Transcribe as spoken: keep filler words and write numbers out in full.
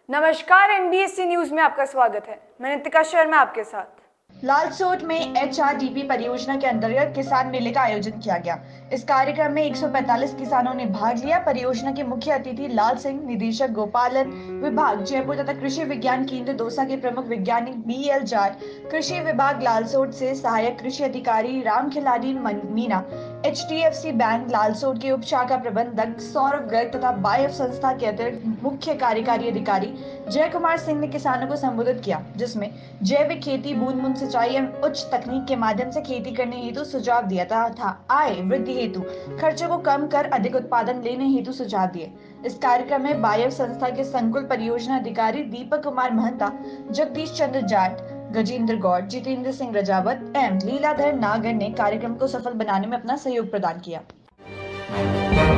नमस्कार, NBSC news में आपका स्वागत है। मैं नितिका शर्मा आपके साथ। लालसोट में एचआरडीपी परियोजना के अंतर्गत किसान मेले का आयोजन किया गया। इस कार्यक्रम में एक सौ पैंतालीस किसानों ने भाग लिया। परियोजना के मुख्य अतिथि लाल सिंह, निदेशक गोपालन विभाग जयपुर तथा कृषि विज्ञान केंद्र दौसा के प्रमुख वैज्ञानिक बी एल जार, कृषि विभाग लालसोट से सहायक कृषि अधिकारी Ram Khiladi Meena, H D F C bank Lalsot के उप शाखा प्रबंधक सौरभ गर्ग तथा बायफ संस्था के अतिरिक्त मुख्य कार्यकारी अधिकारी जय कुमार सिंह ने किसानों को संबोधित किया, जिसमें जैविक खेती, बूंद बूंद सिंचाई एवं उच्च तकनीक के माध्यम से खेती करने हेतु सुझाव दिया तथा आय वृद्धि हेतु खर्चों को कम कर अधिक उत्पादन लेने हेतु सुझाव दिए। इस कार्यक्रम में बायफ संस्था के संकुल परियोजना अधिकारी दीपक कुमार महंता, जगदीश चंद्र जाट, गजेंद्र गौड़, जितेंद्र सिंह रजावत एवं लीलाधर नागर ने कार्यक्रम को सफल बनाने में अपना सहयोग प्रदान किया।